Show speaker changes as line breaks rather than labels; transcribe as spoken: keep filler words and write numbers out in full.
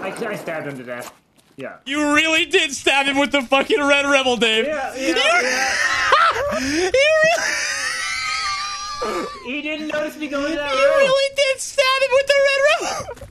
I stabbed him to death. Yeah.
You really did stab him with the fucking Red Rebel, Dave.
Yeah, yeah,
you,
yeah.
you really...
He didn't notice me going to that
You
room.
really did stab him with the Red Rebel.